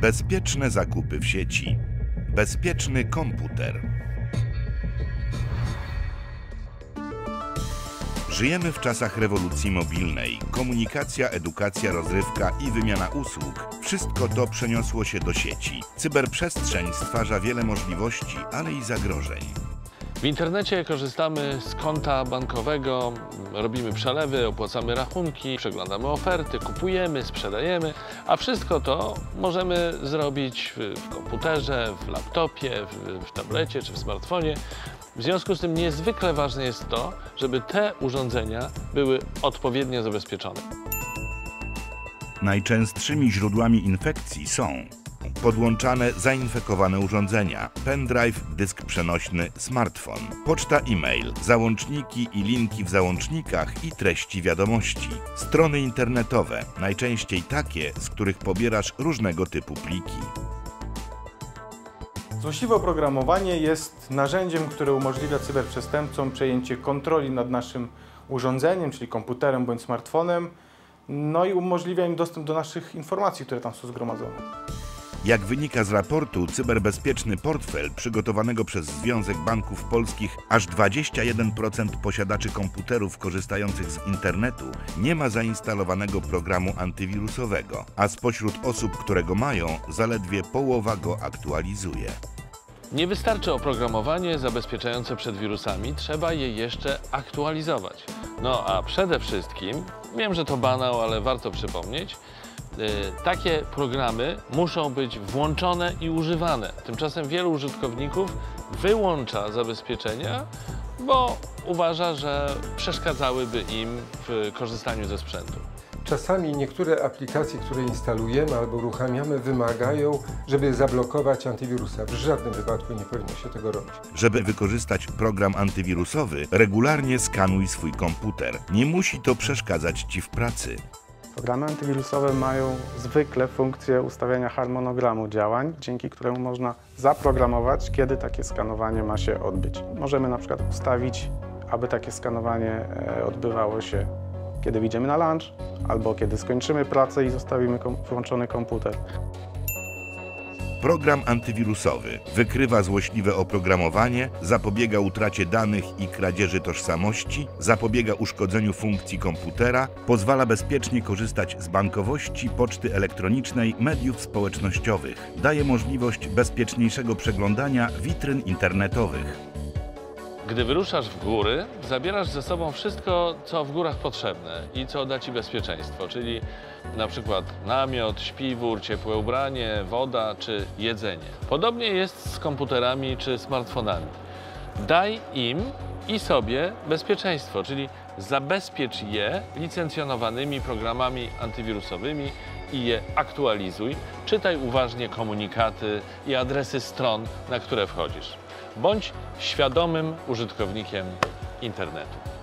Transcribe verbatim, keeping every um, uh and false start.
Bezpieczne zakupy w sieci. Bezpieczny komputer. Żyjemy w czasach rewolucji mobilnej. Komunikacja, edukacja, rozrywka i wymiana usług. Wszystko to przeniosło się do sieci. Cyberprzestrzeń stwarza wiele możliwości, ale i zagrożeń. W internecie korzystamy z konta bankowego, robimy przelewy, opłacamy rachunki, przeglądamy oferty, kupujemy, sprzedajemy, a wszystko to możemy zrobić w komputerze, w laptopie, w, w tablecie czy w smartfonie. W związku z tym niezwykle ważne jest to, żeby te urządzenia były odpowiednio zabezpieczone. Najczęstszymi źródłami infekcji są podłączane zainfekowane urządzenia, pendrive, dysk przenośny, smartfon, poczta e-mail, załączniki i linki w załącznikach i treści wiadomości, strony internetowe, najczęściej takie, z których pobierasz różnego typu pliki. Złośliwe oprogramowanie jest narzędziem, które umożliwia cyberprzestępcom przejęcie kontroli nad naszym urządzeniem, czyli komputerem bądź smartfonem, no i umożliwia im dostęp do naszych informacji, które tam są zgromadzone. Jak wynika z raportu Cyberbezpieczny portfel przygotowanego przez Związek Banków Polskich, aż dwadzieścia jeden procent posiadaczy komputerów korzystających z internetu nie ma zainstalowanego programu antywirusowego, a spośród osób, które go mają, zaledwie połowa go aktualizuje. Nie wystarczy oprogramowanie zabezpieczające przed wirusami, trzeba je jeszcze aktualizować. No a przede wszystkim, wiem, że to banał, ale warto przypomnieć, takie programy muszą być włączone i używane. Tymczasem wielu użytkowników wyłącza zabezpieczenia, bo uważa, że przeszkadzałyby im w korzystaniu ze sprzętu. Czasami niektóre aplikacje, które instalujemy albo uruchamiamy, wymagają, żeby zablokować antywirusa. W żadnym wypadku nie powinno się tego robić. Żeby wykorzystać program antywirusowy, regularnie skanuj swój komputer. Nie musi to przeszkadzać Ci w pracy. Programy antywirusowe mają zwykle funkcję ustawiania harmonogramu działań, dzięki któremu można zaprogramować, kiedy takie skanowanie ma się odbyć. Możemy na przykład ustawić, aby takie skanowanie odbywało się, kiedy wyjdziemy na lunch, albo kiedy skończymy pracę i zostawimy kom- włączony komputer. Program antywirusowy wykrywa złośliwe oprogramowanie, zapobiega utracie danych i kradzieży tożsamości, zapobiega uszkodzeniu funkcji komputera, pozwala bezpiecznie korzystać z bankowości, poczty elektronicznej, mediów społecznościowych, daje możliwość bezpieczniejszego przeglądania witryn internetowych. Gdy wyruszasz w góry, zabierasz ze sobą wszystko, co w górach potrzebne i co da Ci bezpieczeństwo, czyli na przykład namiot, śpiwór, ciepłe ubranie, woda czy jedzenie. Podobnie jest z komputerami czy smartfonami. Daj im i sobie bezpieczeństwo, czyli zabezpiecz je licencjonowanymi programami antywirusowymi i je aktualizuj. Czytaj uważnie komunikaty i adresy stron, na które wchodzisz. Bądź świadomym użytkownikiem internetu.